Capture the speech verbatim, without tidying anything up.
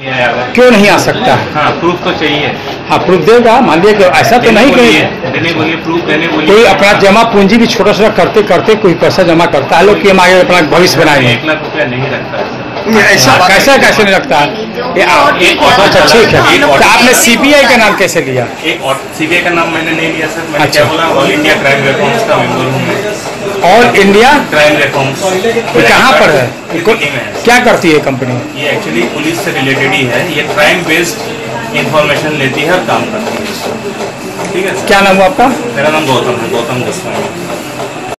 क्यों नहीं आ सकता? हाँ, प्रूफ तो चाहिए। हाँ, प्रूफ देगा। मान लिया कि ऐसा तो नहीं कि देने बोलिए, प्रूफ देने बोलिए। कोई अपना जमा पूंजी भी छोटा छोटा करते करते कोई पैसा जमा करता है लोग कि हम आगे अपना भविष्य बनाएंगे। एक लाख रुपया नहीं रखता ऐसा कैसा कैसे नहीं रखता? अच्छा ठीक है, तो आपने सीबीआई का नाम कैसे लिया? एक सीबीआई का नाम मैंने नहीं लिया सर। मैंने क्या बोला, ऑल इंडिया क्राइम रिफॉर्म्स का मेंबर हूँ मैं। ऑल इंडिया क्राइम रिफॉर्म्स कहाँ पर है? है। क्या करती है कंपनी? ये एक्चुअली पुलिस से रिलेटेड ही है। ये क्राइम बेस्ड इंफॉर्मेशन लेती है और काम करती है। ठीक है, क्या नाम हुआ आपका? मेरा नाम गौतम है, गौतम गोस्वामी।